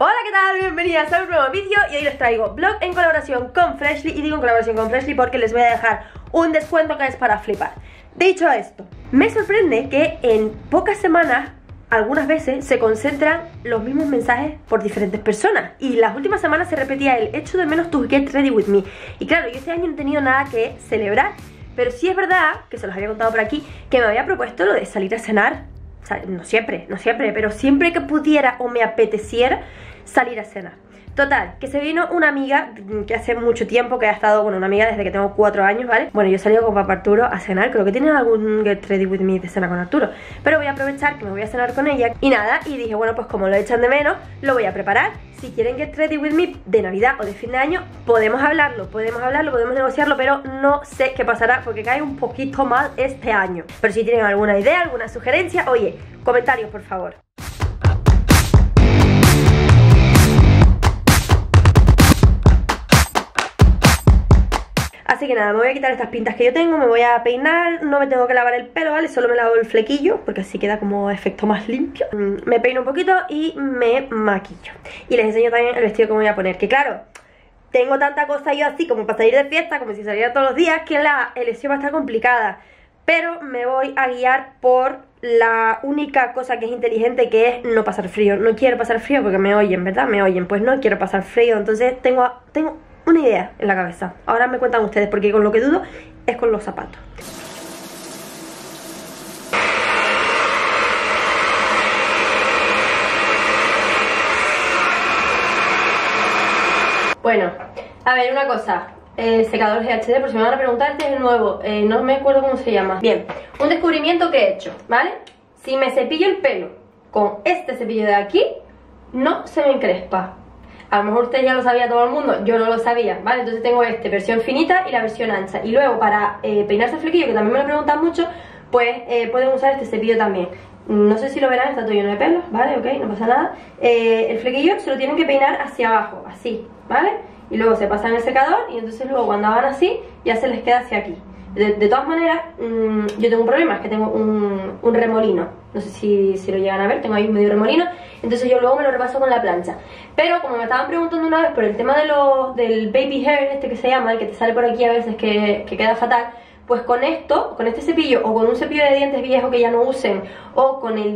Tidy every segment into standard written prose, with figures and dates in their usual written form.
Hola, ¿qué tal? Bienvenidas a un nuevo vídeo y hoy les traigo vlog en colaboración con Freshly. Y digo en colaboración con Freshly porque les voy a dejar un descuento que es para flipar. Dicho esto, me sorprende que en pocas semanas, algunas veces, se concentran los mismos mensajes por diferentes personas. Y las últimas semanas se repetía el echo de menos to get ready with me. Y claro, yo este año no he tenido nada que celebrar, pero sí es verdad, que se los había contado por aquí, que me había propuesto lo de salir a cenar. O sea, no siempre, pero siempre que pudiera o me apeteciera salir a cenar. Total, que se vino una amiga que hace mucho tiempo que ha estado, bueno, una amiga desde que tengo 4 años, ¿vale? Bueno, yo he salido con papá Arturo a cenar, creo que tienen algún get ready with me de cena con Arturo, pero voy a aprovechar que me voy a cenar con ella y nada, y dije, bueno, pues como lo echan de menos, lo voy a preparar. Si quieren get ready with me de Navidad o de fin de año, podemos hablarlo, podemos negociarlo, pero no sé qué pasará porque cae un poquito mal este año. Pero si tienen alguna idea, alguna sugerencia, oye, comentarios por favor. Así que nada, me voy a quitar estas pintas que yo tengo, me voy a peinar, no me tengo que lavar el pelo, ¿vale? Solo me lavo el flequillo, porque así queda como efecto más limpio. Me peino un poquito y me maquillo. Y les enseño también el vestido que me voy a poner, que claro, tengo tanta cosa yo así como para salir de fiesta, como si saliera todos los días, que la elección va a estar complicada. Pero me voy a guiar por la única cosa que es inteligente, que es no pasar frío. No quiero pasar frío porque me oyen, ¿verdad? Me oyen, pues no quiero pasar frío, entonces tengo una idea en la cabeza. Ahora me cuentan ustedes, porque con lo que dudo es con los zapatos. Bueno, a ver, una cosa. Secador GHD, por si me van a preguntar, este es el nuevo. No me acuerdo cómo se llama. Bien, un descubrimiento que he hecho, ¿vale? Si me cepillo el pelo con este cepillo de aquí, no se me encrespa. A lo mejor usted ya lo sabía todo el mundo, yo no lo sabía, ¿vale? Entonces tengo versión finita y la versión ancha. Y luego para peinarse el flequillo, que también me lo preguntan mucho, pues pueden usar este cepillo también. No sé si lo verán, está todo lleno de pelos, ¿vale? Ok, no pasa nada. El flequillo se lo tienen que peinar hacia abajo, así, ¿vale? Y luego se pasa en el secador y entonces luego cuando hagan así, ya se les queda hacia aquí. De todas maneras, yo tengo un problema, es que tengo un remolino. No sé si lo llegan a ver, tengo ahí un medio remolino. Entonces yo luego me lo repaso con la plancha. Pero como me estaban preguntando una vez por el tema del baby hair, este que se llama, el que te sale por aquí a veces que queda fatal, pues con esto, con este cepillo o con un cepillo de dientes viejo que ya no usen, o con el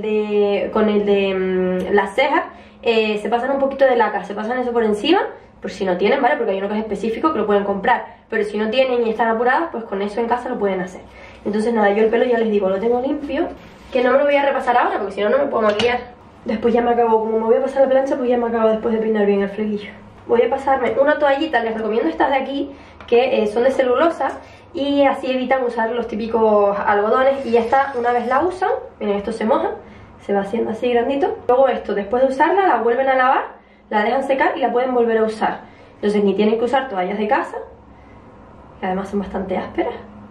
de las cejas, se pasan un poquito de laca, se pasan eso por encima, por si no tienen, ¿vale? Porque hay uno que es específico que lo pueden comprar, pero si no tienen y están apuradas, pues con eso en casa lo pueden hacer. Entonces nada, yo el pelo ya les digo, lo tengo limpio, que no me lo voy a repasar ahora porque si no, no me puedo maquillar. Después ya me acabo, como me voy a pasar la plancha, pues ya me acabo después de peinar bien el flequillo. Voy a pasarme una toallita, les recomiendo estas de aquí, que son de celulosa, y así evitan usar los típicos algodones. Y ya está, una vez la usan, miren, esto se moja, se va haciendo así grandito. Luego esto, después de usarla, la vuelven a lavar, la dejan secar y la pueden volver a usar. Entonces ni tienen que usar toallas de casa, que además son bastante ásperas,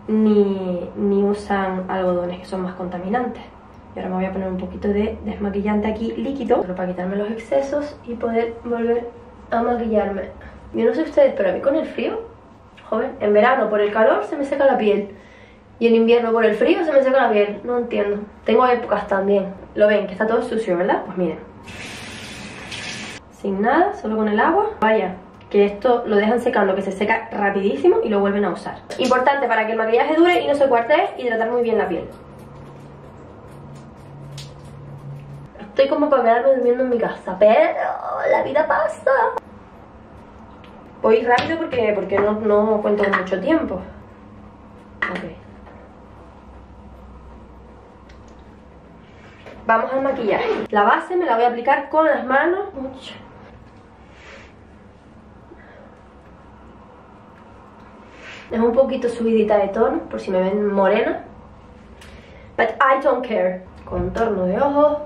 ni usan algodones, que son más contaminantes. Y ahora me voy a poner un poquito de desmaquillante aquí líquido, pero para quitarme los excesos y poder volver a maquillarme. Yo no sé ustedes, pero a mí con el frío, joven, en verano por el calor se me seca la piel y en invierno por el frío se me seca la piel. No entiendo. Tengo épocas también. Lo ven, que está todo sucio, ¿verdad? Pues miren, sin nada, solo con el agua. Vaya, que esto lo dejan secando, que se seca rapidísimo y lo vuelven a usar. Importante para que el maquillaje dure y no se cuartee, hidratar muy bien la piel. Estoy como para quedarme durmiendo en mi casa, pero la vida pasa. Voy rápido porque no cuento con mucho tiempo. Ok. Vamos al maquillaje. La base me la voy a aplicar con las manos. Mucho. Es un poquito subidita de tono, por si me ven morena. But I don't care. Contorno de ojos.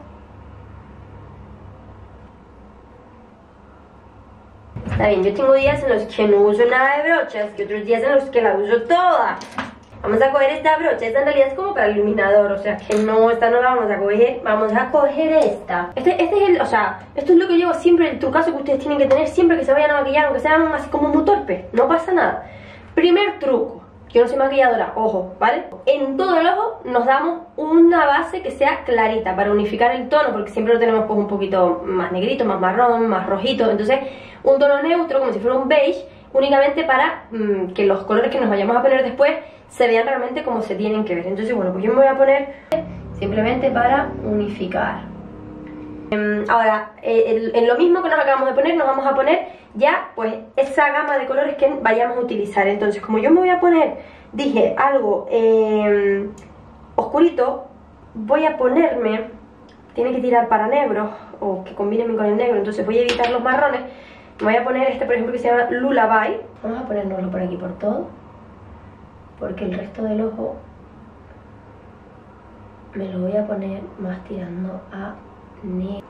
Está bien, yo tengo días en los que no uso nada de brochas y otros días en los que la uso toda. Vamos a coger esta brocha, esta en realidad es como para el iluminador, o sea que no, esta no la vamos a coger esta. Este es el, o sea, esto es lo que llevo siempre, el trucazo que ustedes tienen que tener siempre que se vayan a maquillar, aunque sean así como muy torpes, no pasa nada. Primer truco, Yo no soy maquilladora, ojo, ¿vale? En todo el ojo nos damos una base que sea clarita para unificar el tono, porque siempre lo tenemos pues un poquito más negrito, más marrón, más rojito. Entonces un tono neutro, como si fuera un beige, únicamente para que los colores que nos vayamos a poner después se vean realmente como se tienen que ver. Entonces bueno, pues yo me voy a poner simplemente para unificar. Ahora, en lo mismo que nos acabamos de poner, nos vamos a poner ya pues esa gama de colores que vayamos a utilizar. Entonces, como yo me voy a poner, dije, algo oscurito, voy a ponerme, tiene que tirar para negro o que combine bien con el negro, entonces voy a evitar los marrones. Me voy a poner este, por ejemplo, que se llama Lullaby. Vamos a ponérnoslo por aquí por todo, porque el resto del ojo me lo voy a poner más tirando a negro.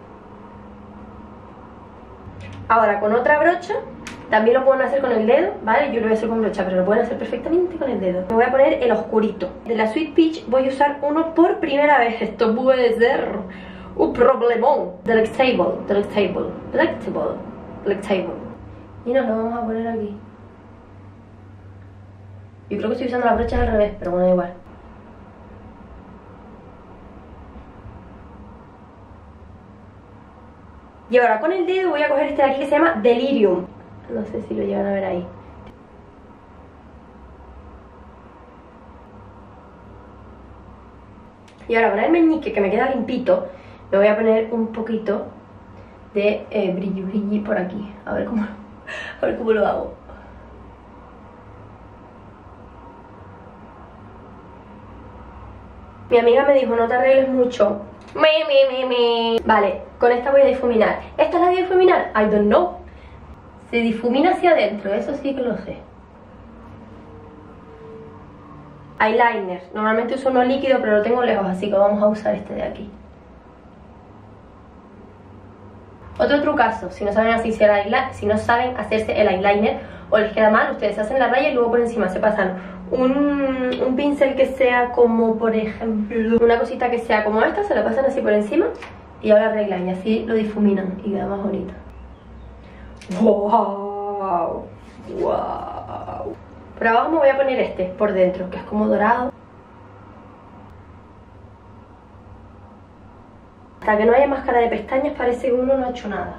Ahora con otra brocha, también lo pueden hacer con el dedo, ¿vale? Yo lo voy a hacer con brocha, pero lo pueden hacer perfectamente con el dedo. Me voy a poner el oscurito. De la Sweet Peach voy a usar uno por primera vez. Esto puede ser un problemón. Delectable. Y nos lo vamos a poner aquí. Yo creo que estoy usando las brochas al revés, pero bueno, da igual. Y ahora con el dedo voy a coger este de aquí que se llama Delirium. No sé si lo llegan a ver ahí. Y ahora con el meñique, que me queda limpito, me voy a poner un poquito de brilli por aquí. A ver cómo lo hago. Mi amiga me dijo, no te arregles mucho. Vale, con esta voy a difuminar. ¿Esta la voy a difuminar? I don't know. Se difumina hacia adentro, eso sí que lo sé. Eyeliner. Normalmente uso uno líquido, pero lo tengo lejos, así que vamos a usar este de aquí. Otro trucazo, si no saben hacerse el eyeliner o les queda mal, ustedes hacen la raya y luego por encima se pasan un pincel que sea como, por ejemplo, una cosita que sea como esta, se la pasan así por encima y ahora arreglan y así lo difuminan y queda más bonito. ¡Wow! ¡Wow! Por abajo me voy a poner este por dentro, que es como dorado. Hasta que no haya máscara de pestañas parece que uno no ha hecho nada.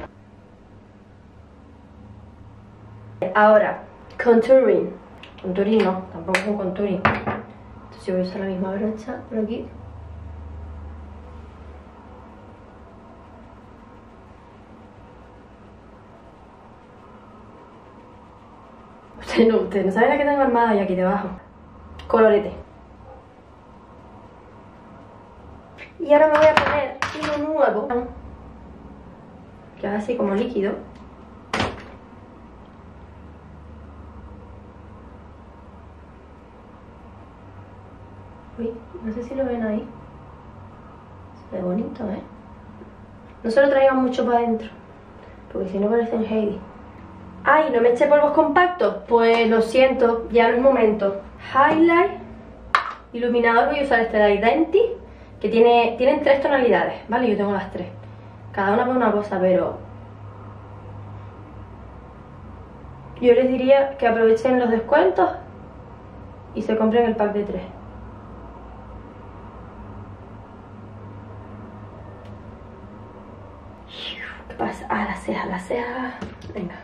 Ahora, contouring. Contouring no, tampoco es un contouring. Entonces yo voy a usar la misma brocha por aquí. Ustedes no saben la que tengo armada ahí aquí debajo. Colorete. Y ahora me voy a poner uno nuevo, que es así como líquido. Uy, no sé si lo ven ahí. Se ve bonito, ¿eh? No se lo traigan mucho para adentro, porque si no parecen Heidi. ¡Ay, no me eché polvos compactos! Pues lo siento, ya no es momento. Highlight, iluminador, voy a usar este de Identity, que tienen 3 tonalidades, ¿vale? Yo tengo las 3. Cada una para una cosa, pero yo les diría que aprovechen los descuentos y se compren el pack de 3. ¿Qué pasa? Ah, la ceja. Venga.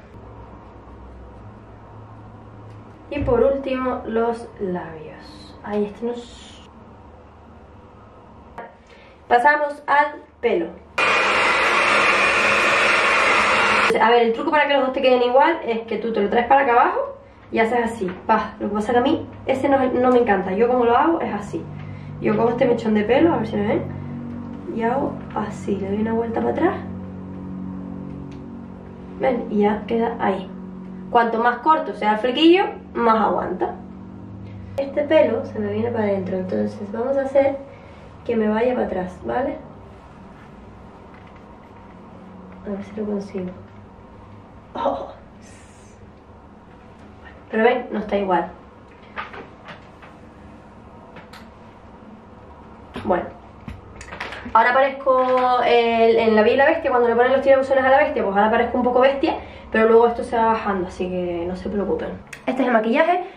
Y por último, los labios. Ahí, este nos... Pasamos al pelo. A ver, el truco para que los dos te queden igual es que tú te lo traes para acá abajo y haces así. Va, lo que pasa es que a mí ese no me encanta. Yo como lo hago es así. Yo cojo este mechón de pelo, a ver si me ven, y hago así, le doy una vuelta para atrás. ¿Ven? Y ya queda ahí. Cuanto más corto sea el flequillo, más aguanta. Este pelo se me viene para adentro, entonces vamos a hacer que me vaya para atrás, ¿vale? A ver si lo consigo. Oh. Pero ven, no está igual. Bueno, ahora parezco en La Bella y la Bestia, cuando le ponen los tirabuzones a la bestia, pues ahora parezco un poco bestia, pero luego esto se va bajando, así que no se preocupen. Este es el maquillaje.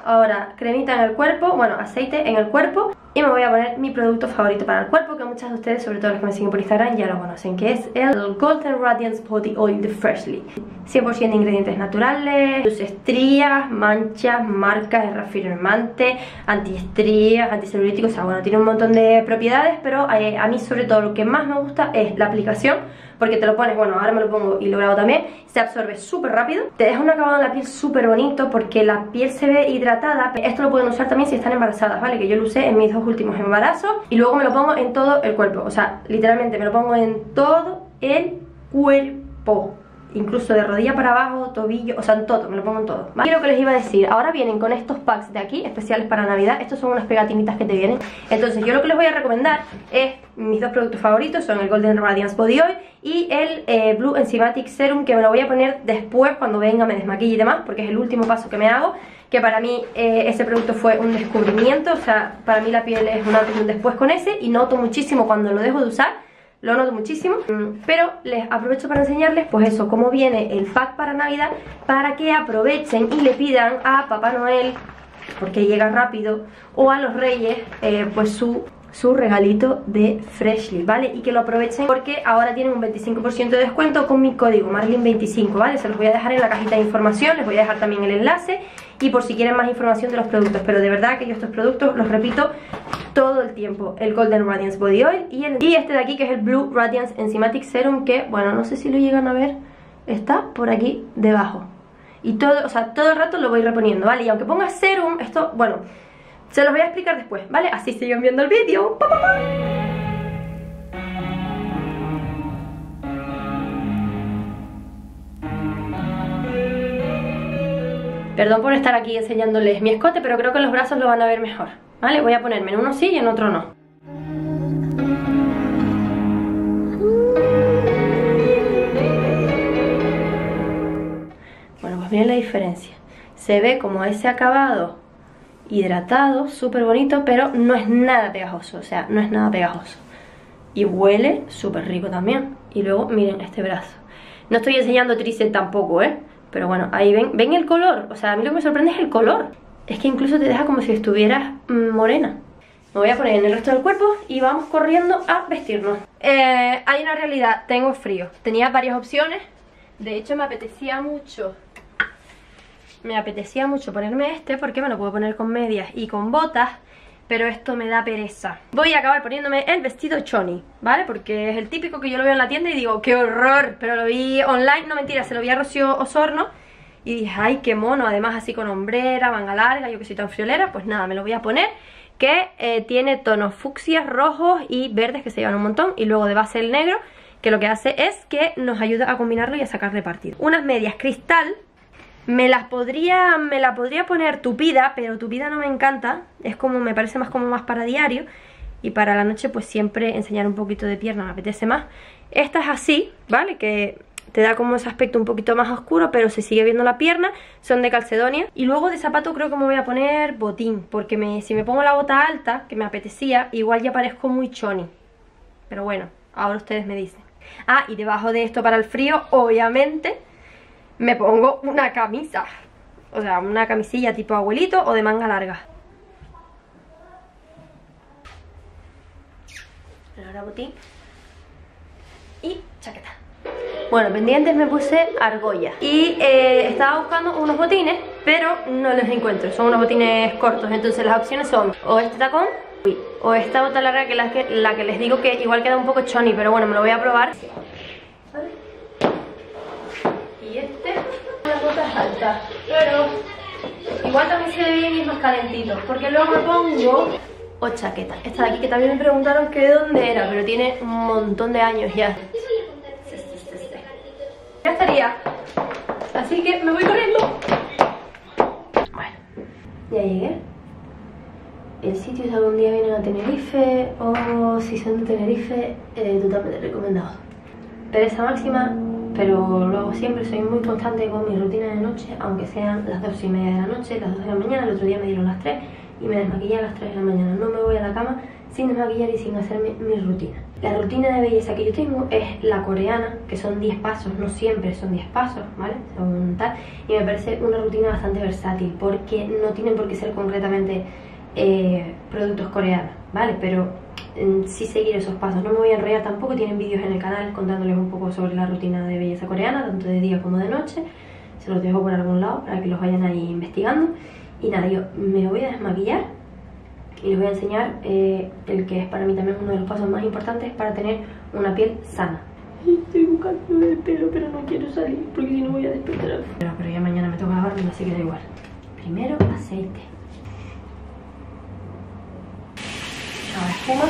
ahora cremita en el cuerpo, bueno, aceite en el cuerpo. Y me voy a poner mi producto favorito para el cuerpo, que muchas de ustedes, sobre todo los que me siguen por Instagram, ya lo conocen, que es el Golden Radiance Body Oil de Freshly. 100% de ingredientes naturales, luz estrías, manchas, marcas, es reafirmante, antiestrías, anticelulítico, o sea, bueno, tiene un montón de propiedades, pero a mí sobre todo lo que más me gusta es la aplicación, porque te lo pones, bueno, ahora me lo pongo y lo grabo también, se absorbe súper rápido, te deja un acabado en la piel súper bonito porque la piel se ve hidratada. Esto lo pueden usar también si están embarazadas, ¿vale? Que yo lo usé en mis 2 últimos embarazos y luego me lo pongo en todo el cuerpo, o sea, literalmente me lo pongo en todo el cuerpo. Incluso de rodilla para abajo, tobillo, o sea, en todo, me lo pongo en todo, ¿vale? Y lo que les iba a decir, ahora vienen con estos packs de aquí, especiales para Navidad. Estos son unas pegatinitas que te vienen. Entonces yo lo que les voy a recomendar es, mis 2 productos favoritos son el Golden Radiance Body Oil y el Blue Enzymatic Serum, que me lo voy a poner después cuando venga, me desmaquille y demás, porque es el último paso que me hago. Que para mí ese producto fue un descubrimiento, o sea, para mí la piel es un antes y un después con ese, y noto muchísimo cuando lo dejo de usar. Lo noto muchísimo, pero les aprovecho para enseñarles pues eso, cómo viene el pack para Navidad, para que aprovechen y le pidan a Papá Noel, porque llega rápido, o a los Reyes, pues su regalito de Freshly, ¿vale? Y que lo aprovechen porque ahora tienen un 25% de descuento con mi código Marlin25, ¿vale? Se los voy a dejar en la cajita de información, les voy a dejar también el enlace y por si quieren más información de los productos, pero de verdad que yo estos productos los repito todo el tiempo. El Golden Radiance Body Oil y este de aquí, que es el Blue Radiance Enzymatic Serum, que, bueno, no sé si lo llegan a ver, está por aquí debajo. Y todo, o sea, todo el rato lo voy reponiendo, ¿vale? Y aunque ponga serum, esto, bueno, se los voy a explicar después, ¿vale? Así siguen viendo el vídeo. ¡Pa, pa, pa! Perdón por estar aquí enseñándoles mi escote, pero creo que los brazos lo van a ver mejor, ¿vale? Voy a ponerme en uno sí y en otro no. Bueno, pues miren la diferencia. Se ve como ese acabado hidratado, súper bonito, pero no es nada pegajoso, o sea, no es nada pegajoso. Y huele súper rico también. Y luego, miren este brazo. No estoy enseñando tríceps tampoco, pero bueno, ahí ven el color. O sea, a mí lo que me sorprende es el color. Es que incluso te deja como si estuvieras morena. Me voy a poner en el resto del cuerpo y vamos corriendo a vestirnos. Hay una realidad, tengo frío. Tenía varias opciones. De hecho me apetecía mucho ponerme este, porque me lo puedo poner con medias y con botas, pero esto me da pereza. Voy a acabar poniéndome el vestido choni, ¿vale? Porque es el típico que yo lo veo en la tienda y digo, ¡qué horror! Pero lo vi online, no mentira, se lo vi a Rocío Osorno y dije, ¡ay, qué mono! Además así con hombrera, manga larga, yo que soy tan friolera, pues nada, me lo voy a poner. Que tiene tonos fucsias, rojos y verdes que se llevan un montón, y luego de base el negro, que lo que hace es que nos ayuda a combinarlo y a sacarle partido. Unas medias cristal. Me la podría poner tupida, pero tupida no me encanta. Es como, me parece más como más para diario. Y para la noche pues siempre enseñar un poquito de pierna me apetece más. Esta es así, ¿vale? Que te da como ese aspecto un poquito más oscuro, pero se sigue viendo la pierna. Son de Calcedonia. Y luego de zapato creo que me voy a poner botín, porque si me pongo la bota alta, que me apetecía, igual ya parezco muy choni. Pero bueno, ahora ustedes me dicen. Ah, y debajo de esto para el frío, obviamente, me pongo una camisa. O sea, una camisilla tipo abuelito o de manga larga. Ahora botín y chaqueta. Bueno, pendientes me puse argolla. Y estaba buscando unos botines, pero no los encuentro. Son unos botines cortos, entonces las opciones son o este tacón o esta bota larga, que la que les digo que igual queda un poco choni, pero bueno, me lo voy a probar. ¿Vale? Y las botas altas, pero igual también se ve bien y es más calentito, porque luego me pongo o chaqueta. Esta de aquí, que también me preguntaron que de dónde era, pero tiene un montón de años ya. Ya estaría. Así que me voy corriendo. Bueno, ya llegué. El sitio, si algún día vienen a Tenerife o si son de Tenerife, totalmente recomendado. Pereza máxima, pero lo hago siempre. Soy muy constante con mi rutina de noche, aunque sean las 2:30 de la noche, las 2 de la mañana. El otro día me dieron las 3 y me desmaquillé a las 3 de la mañana. No me voy a la cama sin desmaquillar y sin hacerme mi rutina. La rutina de belleza que yo tengo es la coreana, que son 10 pasos, no siempre son 10 pasos, ¿vale? Son tal, y me parece una rutina bastante versátil, porque no tienen por qué ser concretamente productos coreanos, ¿vale? Pero sí seguir esos pasos. No me voy a enrollar tampoco, tienen vídeos en el canal contándoles un poco sobre la rutina de belleza coreana, tanto de día como de noche. Se los dejo por algún lado para que los vayan ahí investigando. Y nada, yo me voy a desmaquillar y les voy a enseñar el que es para mí también uno de los pasos más importantes para tener una piel sana. Estoy buscando el pelo, pero no quiero salir porque si no voy a despertar. Pero ya mañana me toca lavarlo, así que da igual. Primero aceite. Ahora espuma.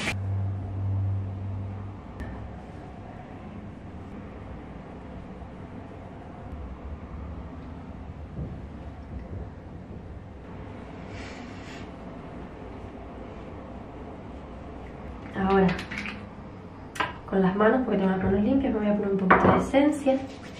Ahora, con las manos, porque tengo las manos limpias, me voy a poner un poquito de esencia.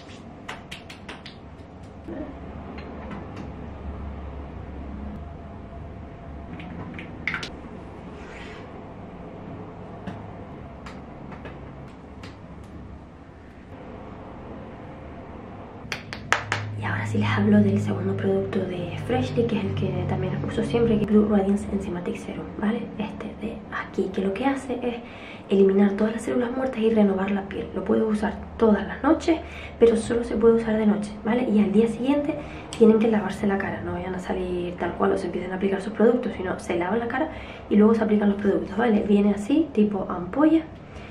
Y ahora sí les hablo del segundo producto de Freshly, que es el que también uso siempre, que es Blue Radiance Enzymatic Serum, ¿vale? Este de aquí, que lo que hace es eliminar todas las células muertas y renovar la piel. Lo puedo usar todas las noches, pero solo se puede usar de noche, ¿vale? Y al día siguiente tienen que lavarse la cara, no vayan a salir tal cual o se empiecen a aplicar sus productos, sino se lavan la cara y luego se aplican los productos, ¿vale? Viene así, tipo ampolla.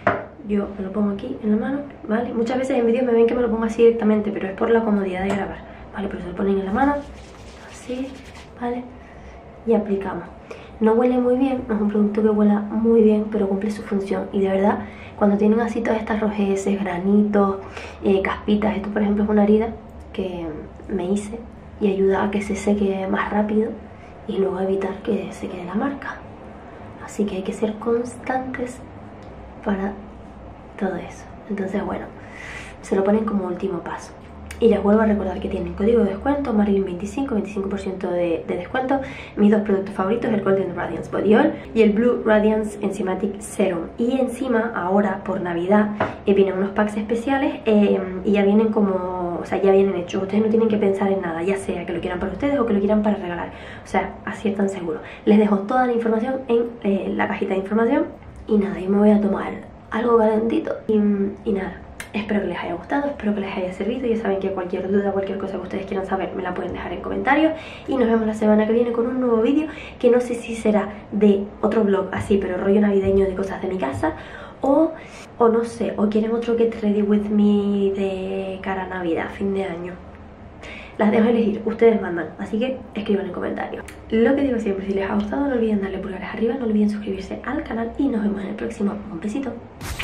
Yo me lo pongo aquí en la mano, ¿vale? Muchas veces en vídeos me ven que me lo pongo así directamente, pero es por la comodidad de grabar, ¿vale? Pero se lo ponen en la mano, así, ¿vale? Y aplicamos. No huele muy bien, no es un producto que huela muy bien, pero cumple su función. Y de verdad, cuando tienen así todas estas rojeces, granitos, caspitas, esto por ejemplo es una herida que me hice y ayuda a que se seque más rápido y luego evitar que se quede la marca. Así que hay que ser constantes para todo eso. Entonces bueno, se lo ponen como último paso. Y les vuelvo a recordar que tienen código de descuento Marilyn25, 25% de descuento. Mis dos productos favoritos, el Golden Radiance Body Oil y el Blue Radiance Enzymatic Serum. Y encima ahora por Navidad vienen unos packs especiales y ya vienen como, o sea, ya vienen hechos. Ustedes no tienen que pensar en nada, ya sea que lo quieran para ustedes o que lo quieran para regalar. O sea, así están seguros. Les dejo toda la información en la cajita de información. Y nada, yo me voy a tomar algo calentito y nada. Espero que les haya gustado, espero que les haya servido. Ya saben que cualquier duda, cualquier cosa que ustedes quieran saber me la pueden dejar en comentarios. Y nos vemos la semana que viene con un nuevo vídeo, que no sé si será de otro vlog así, pero rollo navideño de cosas de mi casa, o no sé, o quieren otro Get Ready With Me de cara a Navidad, fin de año. Las dejo elegir, ustedes mandan, así que escriban en comentarios. Lo que digo siempre, si les ha gustado no olviden darle pulgares arriba, no olviden suscribirse al canal y nos vemos en el próximo. Un besito.